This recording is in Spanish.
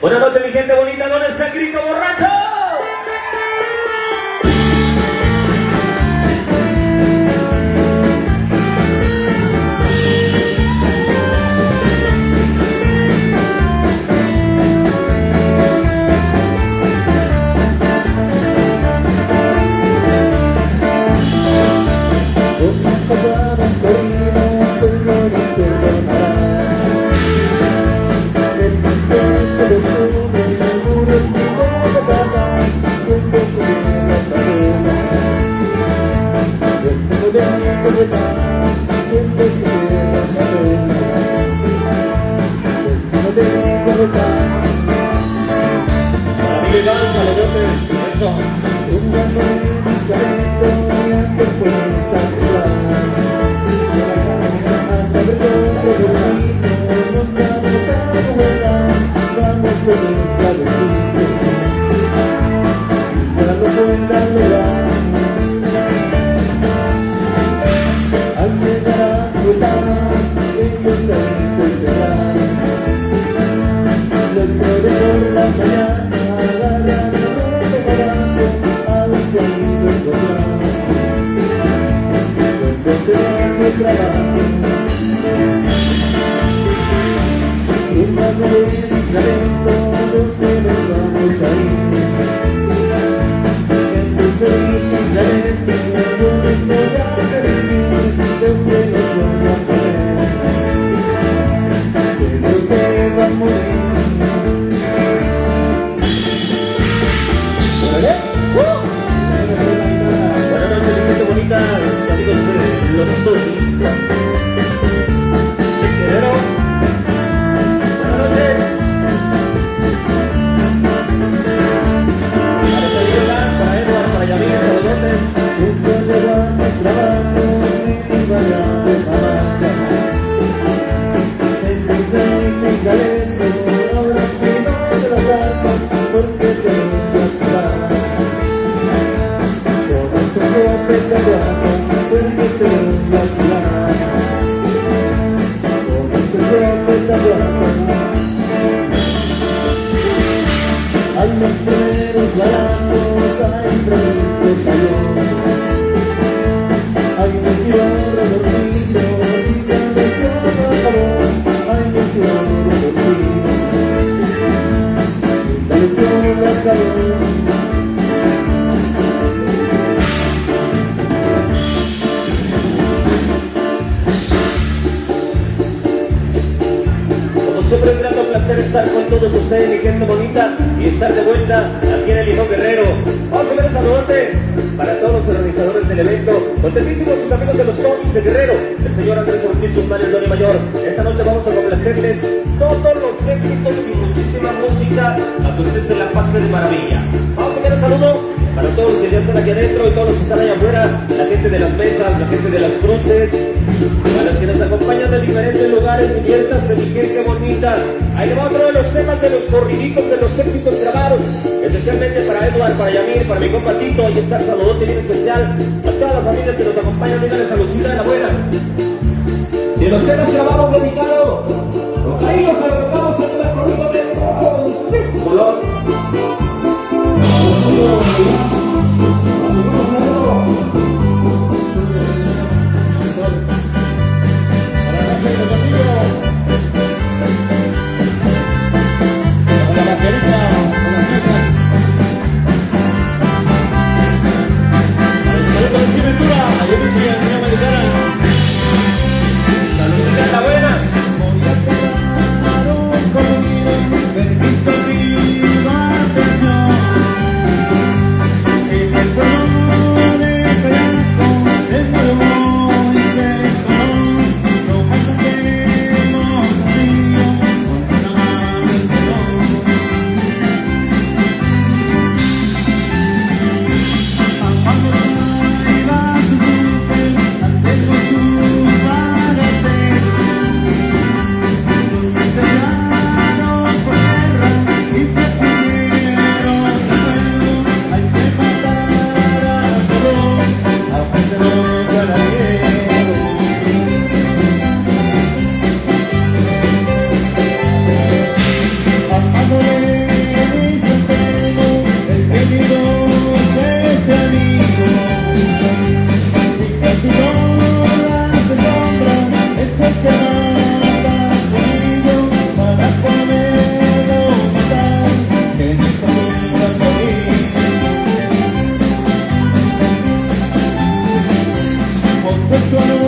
Buenas noches, mi gente bonita, ¿dónde está el grito borracho? Siempre es un grato placer estar con todos ustedes, mi gente bonita, y estar de vuelta aquí en el Limón Guerrero. Vamos a ver el saludote para todos los organizadores del evento, contentísimos sus amigos de los Tonis de Guerrero, el señor Andrés Ortiz Guzmán, el Doña Mayor. Esta noche vamos a complacerles todos los éxitos y muchísima música a que ustedes se la pasen de maravilla. Vamos a ver el saludo para todos los que ya están aquí adentro y todos los que están allá afuera, la gente de las mesas, la gente de las cruces, a los que nos acompañan de diferentes lugares. Diviértanse, mi gente bonita. Ahí le va otro de los temas de los corriditos, de los éxitos grabados, especialmente para Edward, para Yamir, para mi compa Tito. Ahí está el saludote bien especial a todas las familias que nos acompañan. Díganle saludcita de la buena. Y los temas grabados dedicados, ahí los arrancamos en el corrido de Francisco Colón. Saludcita de la buena. Efectuando